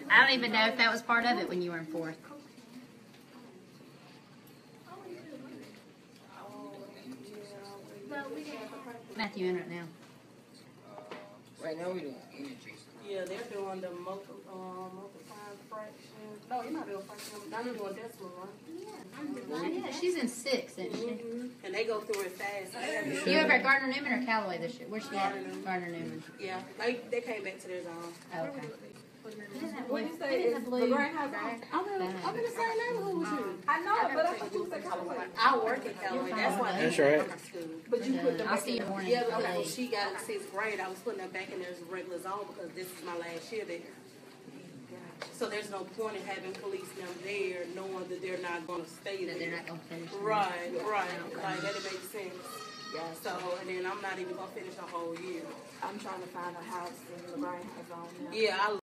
I don't even know if that was part of it when you were in 4th. Matthew in right now. Right now we're doing energy. Yeah, they're doing the multiplying fractions. No, you're not doing fractions. Now they're doing decimal, right? Yeah, she's in 6th, isn't she? And they go through it fast. You over at Gardner Newman or Callaway this year? Where's she at? Gardner Newman. Yeah, they came back to their zone. Oh, okay. What you say is the greenhouse? I'm in the same neighborhood with you. I know, but I thought you said Callaway. I work at Callaway. That's why That's they're right. in school. But you put them I'll back see you in the morning. Yeah, but when she got in 6th grade, I was putting her back in their regular zone because this is my last year there. So there's no point in having police them there knowing that they're not going to stay there. That they're not going to finish. Right. Like, that makes sense. Yeah, so, and then I'm not even going to finish the whole year. I'm trying to find a house in the greenhouse zone now. Yeah, I